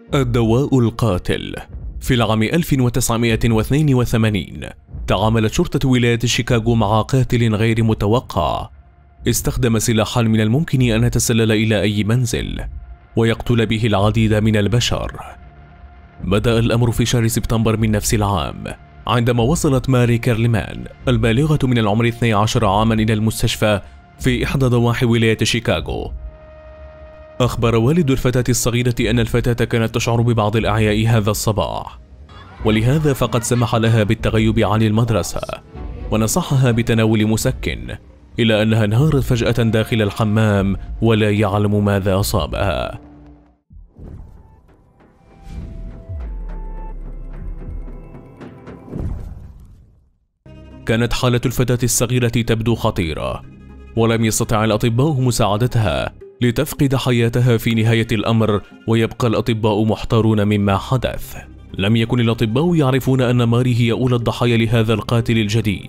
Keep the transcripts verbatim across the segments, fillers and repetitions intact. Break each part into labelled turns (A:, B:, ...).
A: الدواء القاتل. في العام ألف وتسعمائة واثنين وثمانين تعاملت شرطة ولاية شيكاغو مع قاتل غير متوقع استخدم سلاحا من الممكن أن يتسلل إلى أي منزل ويقتل به العديد من البشر. بدأ الأمر في شهر سبتمبر من نفس العام عندما وصلت ماري كيرلمان البالغة من العمر اثني عشر عاما إلى المستشفى في إحدى ضواحي ولاية شيكاغو. أخبر والد الفتاة الصغيرة أن الفتاة كانت تشعر ببعض الإعياء هذا الصباح، ولهذا فقد سمح لها بالتغيب عن المدرسة ونصحها بتناول مسكن، إلى أنها انهارت فجأة داخل الحمام ولا يعلم ماذا أصابها. كانت حالة الفتاة الصغيرة تبدو خطيرة، ولم يستطع الأطباء مساعدتها لتفقد حياتها في نهاية الأمر، ويبقى الأطباء محتارون مما حدث. لم يكن الأطباء يعرفون أن ماري هي أولى الضحايا لهذا القاتل الجديد.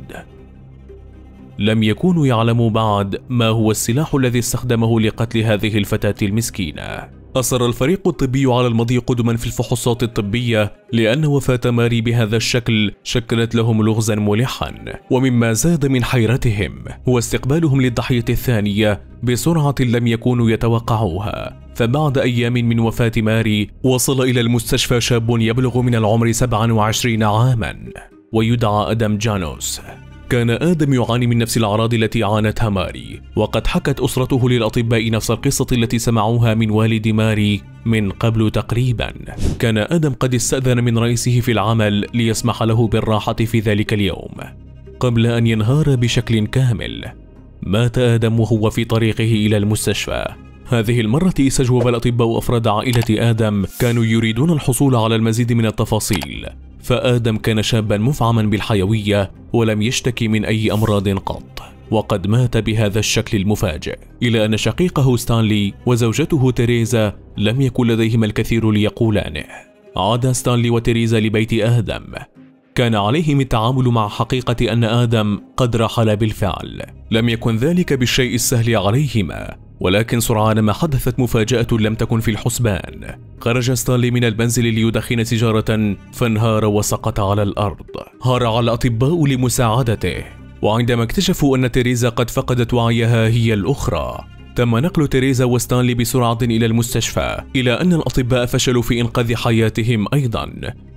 A: لم يكونوا يعلموا بعد ما هو السلاح الذي استخدمه لقتل هذه الفتاة المسكينة. أصر الفريق الطبي على المضي قدما في الفحوصات الطبية، لأن وفاة ماري بهذا الشكل شكلت لهم لغزا ملحا. ومما زاد من حيرتهم هو استقبالهم للضحية الثانية بسرعة لم يكونوا يتوقعوها. فبعد أيام من وفاة ماري وصل إلى المستشفى شاب يبلغ من العمر سبعة وعشرين عاما ويدعى آدم جانوس. كان آدم يعاني من نفس الأعراض التي عانتها ماري، وقد حكت أسرته للأطباء نفس القصة التي سمعوها من والد ماري من قبل تقريبا. كان آدم قد استأذن من رئيسه في العمل ليسمح له بالراحة في ذلك اليوم قبل أن ينهار بشكل كامل. مات آدم وهو في طريقه إلى المستشفى. هذه المرة استجوب الأطباء أفراد عائلة آدم كانوا يريدون الحصول على المزيد من التفاصيل، فآدم كان شابا مفعما بالحيوية ولم يشتكي من أي أمراض قط، وقد مات بهذا الشكل المفاجئ. إلى أن شقيقه ستانلي وزوجته تيريزا لم يكن لديهما الكثير ليقولانه. عاد ستانلي وتيريزا لبيت آدم. كان عليهم التعامل مع حقيقة أن آدم قد رحل بالفعل. لم يكن ذلك بالشيء السهل عليهما، ولكن سرعان ما حدثت مفاجأة لم تكن في الحسبان. خرج ستانلي من المنزل ليدخن سيجارة فانهار وسقط على الأرض. هرع الأطباء لمساعدته، وعندما اكتشفوا أن تيريزا قد فقدت وعيها هي الأخرى، تم نقل تيريزا وستانلي بسرعة إلى المستشفى، إلى أن الأطباء فشلوا في إنقاذ حياتهم أيضا،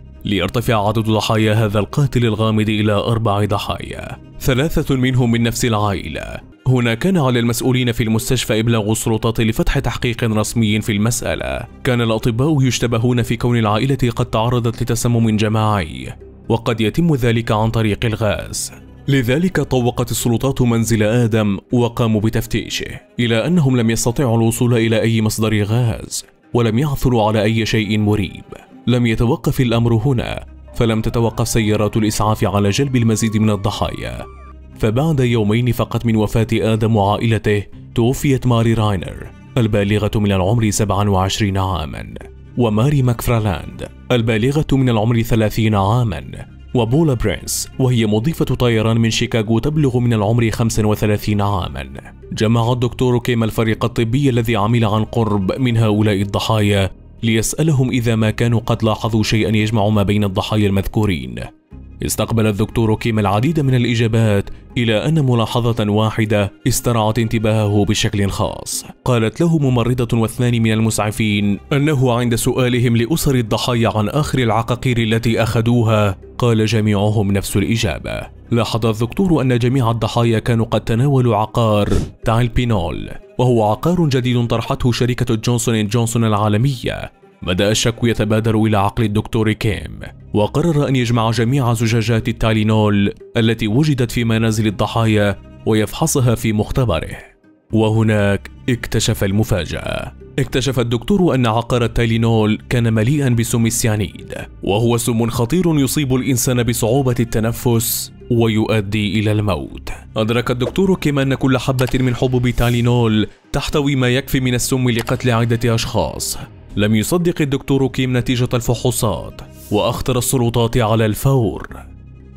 A: ليرتفع عدد ضحايا هذا القاتل الغامض إلى أربع ضحايا، ثلاثة منهم من نفس العائلة. هنا كان على المسؤولين في المستشفى إبلاغ السلطات لفتح تحقيق رسمي في المسألة. كان الأطباء يشتبهون في كون العائلة قد تعرضت لتسمم جماعي، وقد يتم ذلك عن طريق الغاز. لذلك طوقت السلطات منزل آدم وقاموا بتفتيشه، إلى أنهم لم يستطيعوا الوصول إلى أي مصدر غاز، ولم يعثروا على أي شيء مريب. لم يتوقف الأمر هنا، فلم تتوقف سيارات الإسعاف على جلب المزيد من الضحايا. فبعد يومين فقط من وفاة آدم وعائلته توفيت ماري راينر البالغة من العمر سبعة وعشرين عاما، وماري ماكفرالاند البالغة من العمر ثلاثين عاما، وبولا برينس وهي مضيفة طيران من شيكاغو تبلغ من العمر خمسة وثلاثين عاما. جمع الدكتور كيم الفريق الطبي الذي عمل عن قرب من هؤلاء الضحايا ليسألهم إذا ما كانوا قد لاحظوا شيئا يجمع ما بين الضحايا المذكورين. استقبل الدكتور كيم العديد من الإجابات، إلى أن ملاحظة واحدة استرعت انتباهه بشكل خاص. قالت له ممرضة واثنان من المسعفين أنه عند سؤالهم لأسر الضحايا عن آخر العقاقير التي أخذوها قال جميعهم نفس الإجابة. لاحظ الدكتور أن جميع الضحايا كانوا قد تناولوا عقار تايلبينول، وهو عقار جديد طرحته شركة جونسون اند جونسون العالمية. بدأ الشك يتبادر إلى عقل الدكتور كيم، وقرر أن يجمع جميع زجاجات التايلينول التي وجدت في منازل الضحايا ويفحصها في مختبره. وهناك اكتشف المفاجأة. اكتشف الدكتور أن عقار التايلينول كان مليئا بسم السيانيد، وهو سم خطير يصيب الإنسان بصعوبة التنفس ويؤدي إلى الموت. أدرك الدكتور كيم أن كل حبة من حبوب تايلينول تحتوي ما يكفي من السم لقتل عدة أشخاص. لم يصدق الدكتور كيم نتيجة الفحوصات، وأخطر السلطات على الفور.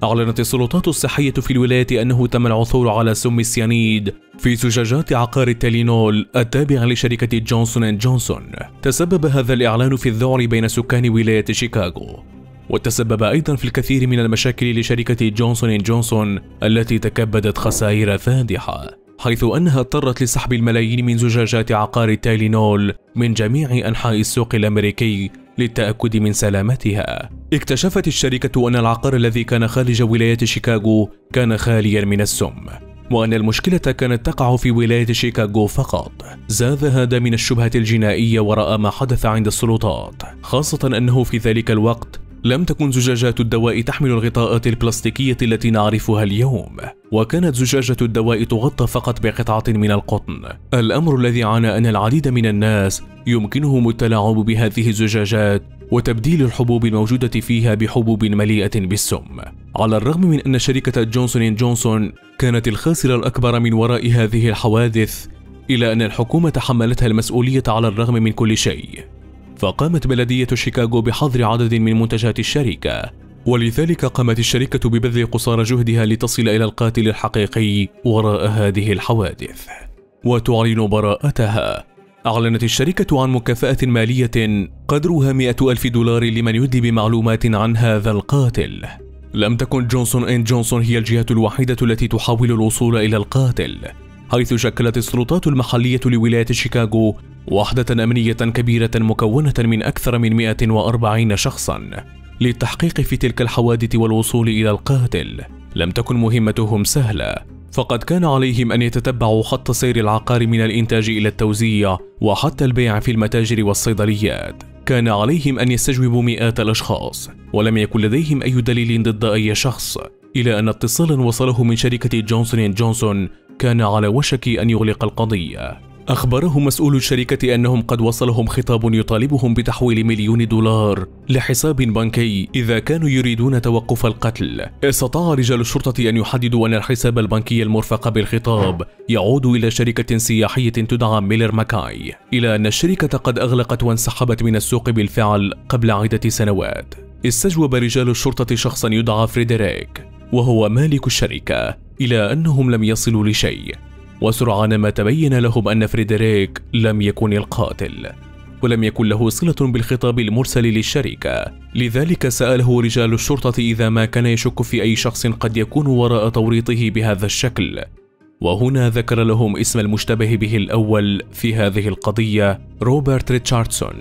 A: أعلنت السلطات الصحية في الولاية أنه تم العثور على سم السيانيد في زجاجات عقار التالينول التابع لشركة جونسون أند جونسون. تسبب هذا الإعلان في الذعر بين سكان ولاية شيكاغو، وتسبب أيضا في الكثير من المشاكل لشركة جونسون أند جونسون التي تكبدت خسائر فادحة، حيث أنها اضطرت لسحب الملايين من زجاجات عقار التالينول من جميع أنحاء السوق الأمريكي للتأكد من سلامتها. اكتشفت الشركة أن العقار الذي كان خارج ولاية شيكاغو كان خاليا من السم، وأن المشكلة كانت تقع في ولاية شيكاغو فقط. زاد هذا من الشبهة الجنائية وراء ما حدث عند السلطات، خاصة أنه في ذلك الوقت لم تكن زجاجات الدواء تحمل الغطاءات البلاستيكية التي نعرفها اليوم، وكانت زجاجة الدواء تغطى فقط بقطعة من القطن، الأمر الذي عني أن العديد من الناس يمكنهم التلاعب بهذه الزجاجات وتبديل الحبوب الموجودة فيها بحبوب مليئة بالسم. على الرغم من أن شركة جونسون أند جونسون كانت الخاسرة الأكبر من وراء هذه الحوادث، إلا أن الحكومة تحملتها المسؤولية على الرغم من كل شيء. فقامت بلدية شيكاغو بحظر عدد من منتجات الشركة، ولذلك قامت الشركة ببذل قصارى جهدها لتصل إلى القاتل الحقيقي وراء هذه الحوادث وتعلن براءتها. أعلنت الشركة عن مكافأة مالية قدرها مئة ألف دولار لمن يدلي بمعلومات عن هذا القاتل. لم تكن جونسون أند جونسون هي الجهة الوحيدة التي تحاول الوصول إلى القاتل، حيث شكلت السلطات المحلية لولاية شيكاغو وحدة أمنية كبيرة مكونة من أكثر من مئة وأربعين شخصا للتحقيق في تلك الحوادث والوصول إلى القاتل. لم تكن مهمتهم سهلة، فقد كان عليهم أن يتتبعوا خط سير العقار من الإنتاج إلى التوزيع وحتى البيع في المتاجر والصيدليات. كان عليهم أن يستجوبوا مئات الأشخاص، ولم يكن لديهم أي دليل ضد أي شخص، إلى أن اتصالا وصله من شركة جونسون أند جونسون كان على وشك أن يغلق القضية. أخبرهم مسؤول الشركة أنهم قد وصلهم خطاب يطالبهم بتحويل مليون دولار لحساب بنكي إذا كانوا يريدون توقف القتل. استطاع رجال الشرطة أن يحددوا أن الحساب البنكي المرفق بالخطاب يعود إلى شركة سياحية تدعى ميلر ماكاي، إلى أن الشركة قد أغلقت وانسحبت من السوق بالفعل قبل عدة سنوات. استجوب رجال الشرطة شخصا يدعى فريدريك وهو مالك الشركة، إلى أنهم لم يصلوا لشيء، وسرعان ما تبين لهم أن فريدريك لم يكن القاتل، ولم يكن له صلة بالخطاب المرسل للشركة. لذلك سأله رجال الشرطة إذا ما كان يشك في أي شخص قد يكون وراء توريطه بهذا الشكل، وهنا ذكر لهم اسم المشتبه به الأول في هذه القضية، روبرت ريتشاردسون.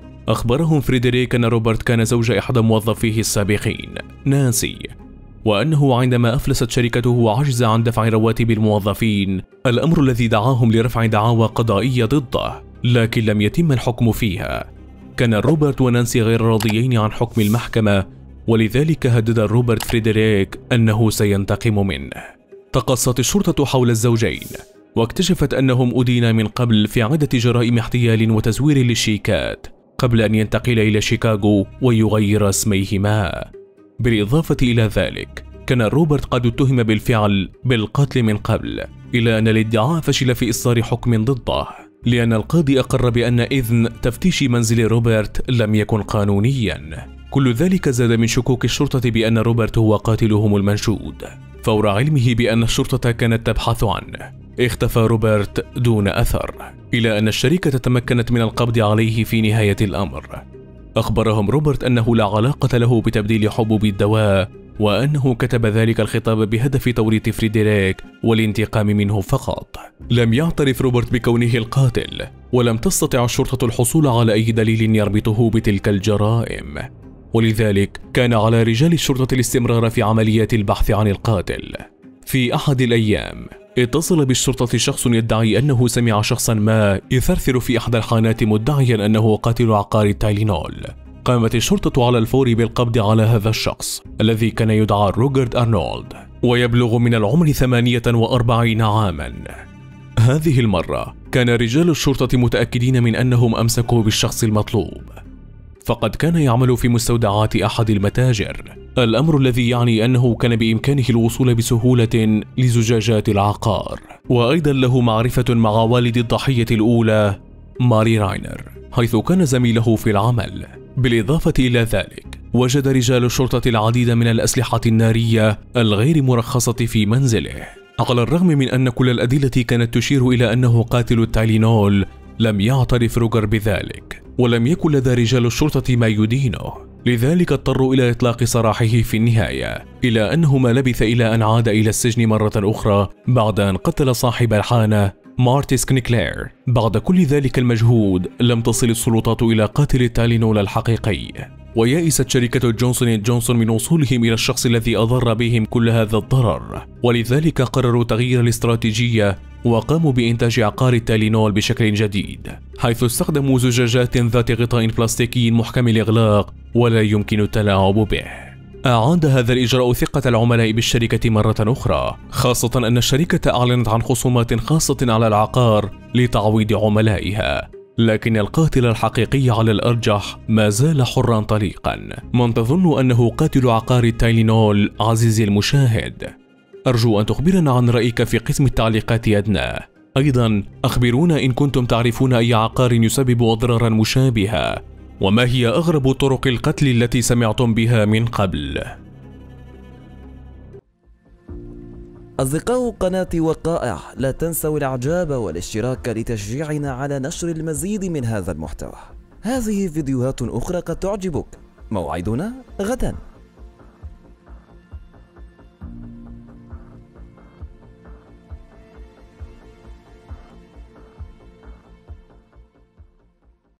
A: أخبرهم فريدريك أن روبرت كان زوج إحدى موظفيه السابقين نانسي، وأنه عندما أفلست شركته وعجز عن دفع رواتب الموظفين، الأمر الذي دعاهم لرفع دعاوى قضائية ضده، لكن لم يتم الحكم فيها. كان روبرت ونانسي غير راضيين عن حكم المحكمة، ولذلك هدد روبرت فريدريك أنه سينتقم منه. تقصت الشرطة حول الزوجين، واكتشفت أنهم أدينا من قبل في عدة جرائم احتيال وتزوير للشيكات قبل أن ينتقل إلى شيكاغو ويغير اسميهما. بالإضافة إلى ذلك، كان روبرت قد اتهم بالفعل بالقتل من قبل، إلى أن الادعاء فشل في إصدار حكم ضده، لأن القاضي أقر بأن إذن تفتيش منزل روبرت لم يكن قانونيا. كل ذلك زاد من شكوك الشرطة بأن روبرت هو قاتلهم المنشود. فور علمه بأن الشرطة كانت تبحث عنه، اختفى روبرت دون أثر، إلى أن الشركة تمكنت من القبض عليه في نهاية الأمر. أخبرهم روبرت أنه لا علاقة له بتبديل حبوب الدواء، وأنه كتب ذلك الخطاب بهدف توريط فريدريك والانتقام منه فقط. لم يعترف روبرت بكونه القاتل، ولم تستطع الشرطة الحصول على أي دليل يربطه بتلك الجرائم، ولذلك كان على رجال الشرطة الاستمرار في عمليات البحث عن القاتل. في أحد الأيام اتصل بالشرطة شخص يدعي أنه سمع شخصا ما يثرثر في إحدى الحانات مدعيا أنه قاتل عقار التايلينول. قامت الشرطة على الفور بالقبض على هذا الشخص الذي كان يدعى روجرد أرنولد، ويبلغ من العمر ثمانية وأربعين عاما. هذه المرة كان رجال الشرطة متأكدين من أنهم أمسكوا بالشخص المطلوب، فقد كان يعمل في مستودعات أحد المتاجر، الأمر الذي يعني أنه كان بإمكانه الوصول بسهولة لزجاجات العقار. وأيضا له معرفة مع والد الضحية الأولى ماري راينر، حيث كان زميله في العمل. بالإضافة إلى ذلك، وجد رجال الشرطة العديد من الأسلحة النارية الغير مرخصة في منزله. على الرغم من أن كل الأدلة كانت تشير إلى أنه قاتل التايلينول، لم يعترف روجر بذلك، ولم يكن لدى رجال الشرطة ما يدينه، لذلك اضطروا إلى إطلاق سراحه في النهاية، إلى أنه ما لبث إلى أن عاد إلى السجن مرة أخرى بعد أن قتل صاحب الحانة مارتي سكنكلير. بعد كل ذلك المجهود لم تصل السلطات إلى قاتل التايلينول الحقيقي، ويأست شركة جونسون اند جونسون من وصولهم إلى الشخص الذي أضر بهم كل هذا الضرر، ولذلك قرروا تغيير الاستراتيجية وقاموا بإنتاج عقار التايلينول بشكل جديد، حيث استخدموا زجاجات ذات غطاء بلاستيكي محكم الإغلاق ولا يمكن التلاعب به. أعاد هذا الإجراء ثقة العملاء بالشركة مرة أخرى، خاصة أن الشركة أعلنت عن خصومات خاصة على العقار لتعويض عملائها، لكن القاتل الحقيقي على الأرجح ما زال حرا طليقا. من تظن أنه قاتل عقار التايلينول عزيزي المشاهد؟ أرجو أن تخبرنا عن رأيك في قسم التعليقات أدنى. أيضا أخبرونا إن كنتم تعرفون أي عقار يسبب أضرارا مشابهة، وما هي أغرب طرق القتل التي سمعتم بها من قبل؟
B: أصدقاء قناة وقائع، لا تنسوا الإعجاب والاشتراك لتشجيعنا على نشر المزيد من هذا المحتوى. هذه فيديوهات أخرى قد تعجبك. موعدنا غدا.